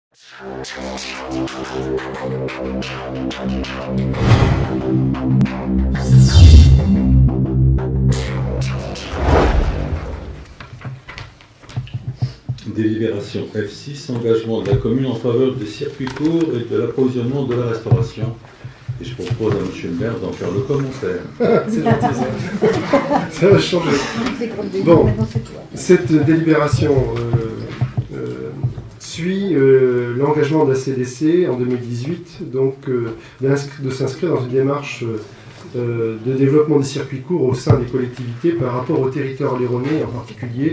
Délibération F6, engagement de la commune en faveur des circuits courts et de l'approvisionnement de la restauration. Et je propose à M. le maire d'en faire le commentaire. C'est gentil ça. Ça va changer. Bon, cette délibération suit l'engagement de la CDC en 2018, donc de s'inscrire dans une démarche de développement des circuits courts au sein des collectivités par rapport aux territoires léronnais, en particulier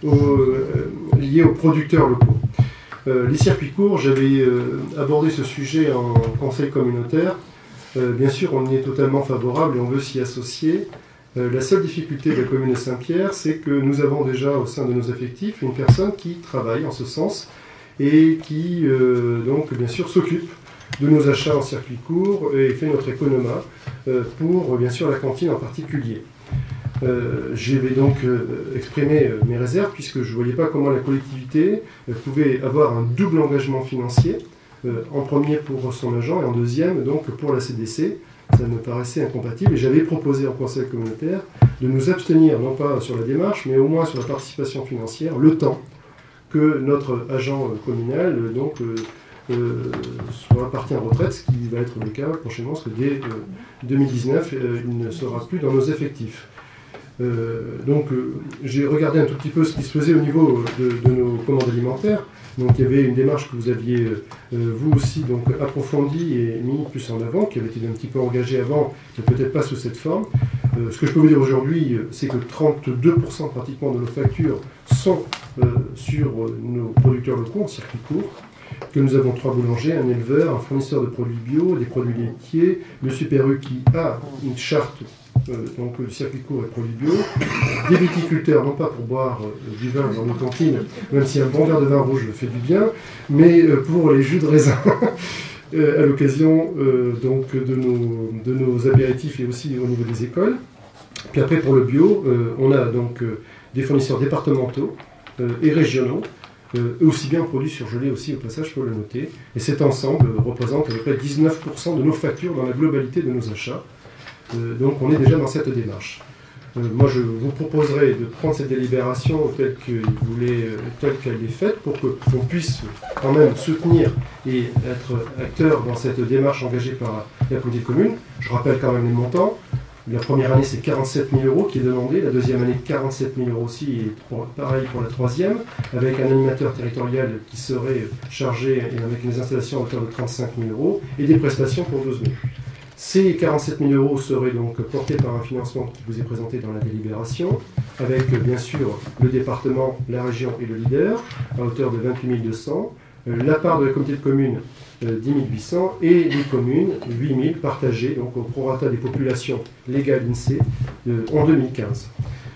liés aux producteurs locaux. Les circuits courts, j'avais abordé ce sujet en conseil communautaire. Bien sûr, on y est totalement favorable et on veut s'y associer. La seule difficulté de la commune de Saint-Pierre, c'est que nous avons déjà au sein de nos effectifs une personne qui travaille en ce sens et qui, donc, bien sûr, s'occupe de nos achats en circuit court et fait notre économa pour, bien sûr, la cantine en particulier. Je vais donc exprimer mes réserves puisque je ne voyais pas comment la collectivité pouvait avoir un double engagement financier, en premier pour son agent et en deuxième donc pour la CDC. Ça me paraissait incompatible et j'avais proposé en conseil communautaire de nous abstenir, non pas sur la démarche, mais au moins sur la participation financière, le temps que notre agent communal donc, soit parti en retraite, ce qui va être le cas prochainement, parce que dès 2019, il ne sera plus dans nos effectifs. Donc j'ai regardé un tout petit peu ce qui se faisait au niveau de nos commandes alimentaires. Donc il y avait une démarche que vous aviez vous aussi donc approfondie et mis plus en avant, qui avait été un petit peu engagée avant, mais peut-être pas sous cette forme. Ce que je peux vous dire aujourd'hui, c'est que 32% pratiquement de nos factures sont sur nos producteurs locaux en circuit court, que nous avons 3 boulangers, un éleveur, un fournisseur de produits bio, des produits laitiers, M. Perru qui a une charte donc le circuit court et produits bio, des viticulteurs, non pas pour boire du vin dans nos cantines, même si un bon verre de vin rouge fait du bien, mais pour les jus de raisin à l'occasion donc de nos apéritifs et aussi au niveau des écoles. Puis après pour le bio, on a donc des fournisseurs départementaux et régionaux, aussi bien en produits surgelés aussi au passage, je peux le noter, et cet ensemble représente à peu près 19% de nos factures dans la globalité de nos achats. Donc on est déjà dans cette démarche. Moi je vous proposerai de prendre cette délibération telle qu'elle est faite pour qu'on puisse quand même soutenir et être acteur dans cette démarche engagée par la politique commune. Je rappelle quand même les montants. La première année c'est 47 000 € qui est demandé, la deuxième année 47 000 € aussi, et pareil pour la troisième, avec un animateur territorial qui serait chargé et avec les installations à hauteur de 35 000 € et des prestations pour 12 000 €. Ces 47 000 € seraient donc portés par un financement qui vous est présenté dans la délibération, avec bien sûr le département, la région et le leader, à hauteur de 28 200, la part de la communauté de communes 10 800 et les communes 8 000 partagées donc au prorata des populations légales INSEE en 2015.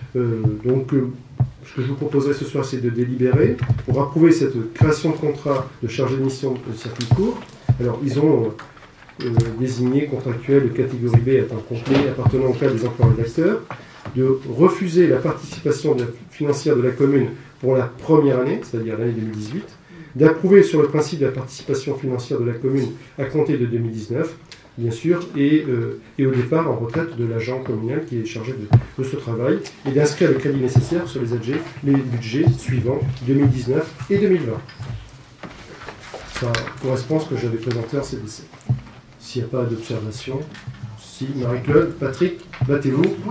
Donc ce que je vous proposerai ce soir, c'est de délibérer pour approuver cette création de contrat de chargé de mission de circuit court. Alors ils ont désigné contractuel de catégorie B à temps complet appartenant au cadre des emplois rédacteurs, de refuser la participation financière de la commune pour la première année, c'est-à-dire l'année 2018, d'approuver sur le principe de la participation financière de la commune à compter de 2019, bien sûr, et au départ en retraite de l'agent communal qui est chargé de ce travail, et d'inscrire le crédit nécessaire sur les budgets suivants 2019 et 2020. Ça correspond à ce que j'avais présenté en CDC. S'il n'y a pas d'observation, si Marie-Claude, Patrick, battez-vous. Moi,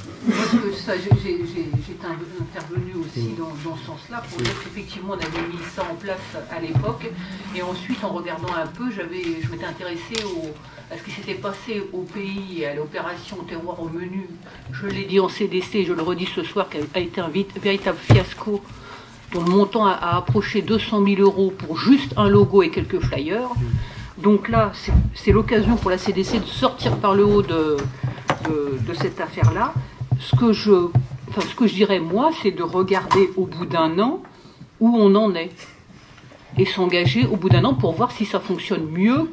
j'étais intervenu aussi dans ce sens-là pour dire qu'effectivement on avait mis ça en place à l'époque et ensuite en regardant un peu, je m'étais intéressée à ce qui s'était passé au pays et à l'opération terroir au menu. Je l'ai dit en CDC, je le redis ce soir, qui a été un véritable fiasco dont le montant a approché 200 000 € pour juste un logo et quelques flyers. Donc là, c'est l'occasion pour la CDC de sortir par le haut de cette affaire-là. Ce que je dirais, moi, c'est de regarder au bout d'un an où on en est. Et s'engager au bout d'un an pour voir si ça fonctionne mieux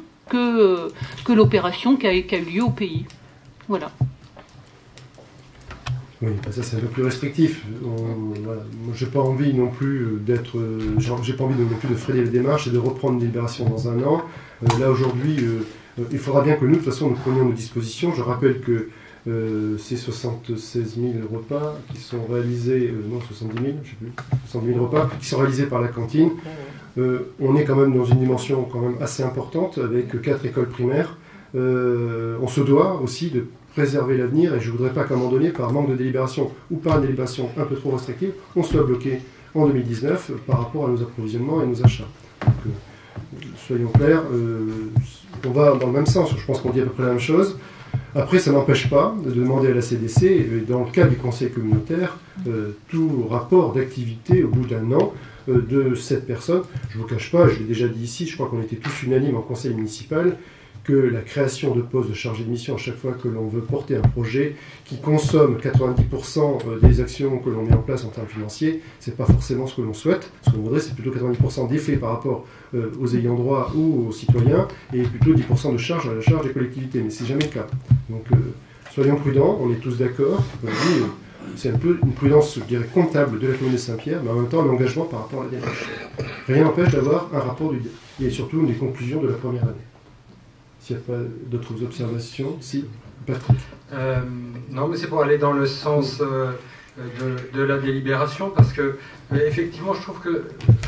que l'opération qui a eu lieu au pays. Voilà. Oui, ça c'est un peu plus restrictif. Voilà. Moi, j'ai pas envie non plus d'être, j'ai pas envie non plus de freiner les démarches et de reprendre une délibération dans un an. Là aujourd'hui, il faudra bien que nous, de toute façon, nous prenions nos dispositions. Je rappelle que ces 76 000 repas qui sont réalisés, non 70 000, je sais plus, 70 000 repas qui sont réalisés par la cantine. On est quand même dans une dimension quand même assez importante avec 4 écoles primaires. On se doit aussi de préserver l'avenir et je ne voudrais pas qu'à un moment donné, par manque de délibération ou par une délibération un peu trop restrictive, on soit bloqué en 2019 par rapport à nos approvisionnements et nos achats. Donc, soyons clairs, on va dans le même sens, je pense qu'on dit à peu près la même chose. Après, ça n'empêche pas de demander à la CDC, dans le cadre du conseil communautaire, tout rapport d'activité au bout d'un an de cette personne. Je ne vous cache pas, je l'ai déjà dit ici, je crois qu'on était tous unanimes en conseil municipal, que la création de postes de chargé de mission à chaque fois que l'on veut porter un projet qui consomme 90% des actions que l'on met en place en termes financiers, ce n'est pas forcément ce que l'on souhaite. Ce qu'on voudrait, c'est plutôt 90% d'effets par rapport aux ayants droit ou aux citoyens, et plutôt 10% de charge à la charge des collectivités. Mais c'est jamais le cas. Donc soyons prudents, on est tous d'accord. C'est un peu une prudence, je dirais, comptable de la commune de Saint-Pierre, mais en même temps un engagement par rapport à la démarche. Rien n'empêche d'avoir un rapport et surtout des conclusions de la première année. S'il n'y a pas d'autres observations, si, Patrick. Non, mais c'est pour aller dans le sens de la délibération, parce que effectivement, je trouve que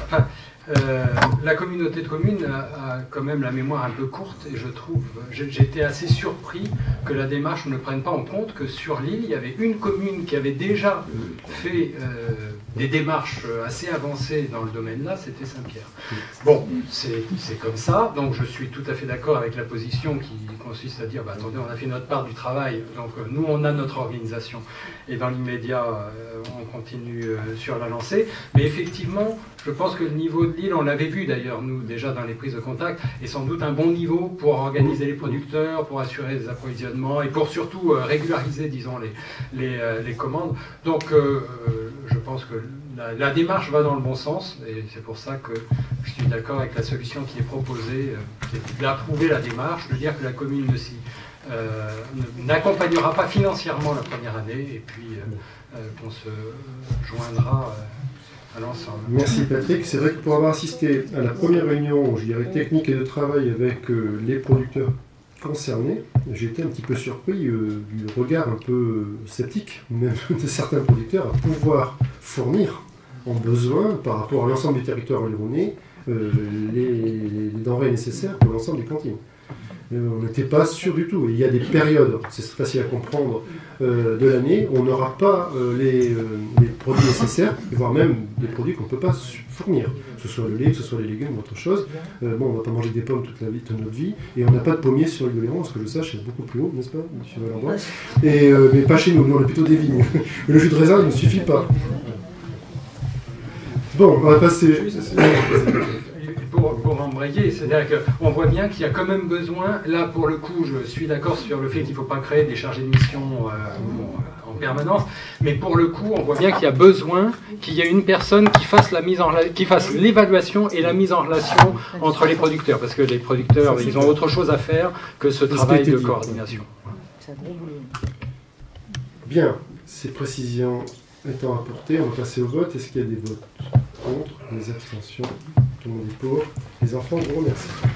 la communauté de communes a quand même la mémoire un peu courte, et je trouve, j'ai été assez surpris que la démarche ne prenne pas en compte que sur l'île, il y avait une commune qui avait déjà fait des démarches assez avancées dans le domaine-là, c'était Saint-Pierre. Bon, c'est comme ça, donc je suis tout à fait d'accord avec la position qui consiste à dire, bah, attendez, on a fait notre part du travail, donc nous on a notre organisation, et dans l'immédiat, on continue sur la lancée, mais effectivement, je pense que le niveau de l'île, on l'avait vu d'ailleurs, nous, déjà dans les prises de contact, est sans doute un bon niveau pour organiser les producteurs, pour assurer les approvisionnements et pour surtout régulariser, disons, les commandes. Donc, je pense que la démarche va dans le bon sens et c'est pour ça que je suis d'accord avec la solution qui est proposée, qui est d'approuver la démarche, de dire que la commune n'accompagnera pas financièrement la première année et puis qu'on se joindra à l'ensemble. Merci Patrick. C'est vrai que pour avoir assisté à la première réunion, je dirais, technique et de travail avec les producteurs concernés, j'ai été un petit peu surpris du regard un peu sceptique, même de certains producteurs, à pouvoir fournir en besoin, par rapport à l'ensemble du territoire environné, les denrées nécessaires pour l'ensemble des cantines. On n'était pas sûr du tout. Il y a des périodes, c'est facile à comprendre, de l'année où on n'aura pas les produits nécessaires, voire même des produits qu'on ne peut pas fournir, que ce soit le lait, que ce soit les légumes ou autre chose. Bon, on ne va pas manger des pommes toute notre vie, et on n'a pas de pommiers sur l'île d'Oléron, parce que je sache, c'est beaucoup plus haut, n'est-ce pas, M. Valenbois? Mais pas chez nous, on a plutôt des vignes. Mais le jus de raisin, il ne suffit pas. Bon, on va passer... Pour embrayer, c'est-à-dire qu'on voit bien qu'il y a quand même besoin, là pour le coup je suis d'accord sur le fait qu'il ne faut pas créer des chargés de mission en permanence, mais pour le coup on voit bien qu'il y a besoin qu'il y ait une personne qui fasse l'évaluation et la mise en relation entre les producteurs, parce que les producteurs ils ont autre chose à faire que ce travail de coordination. Bien, ces précisions étant apportées, on va passer au vote. Est-ce qu'il y a des votes contre, des abstentions? Tout le monde est pour. Les enfants, je vous remercie.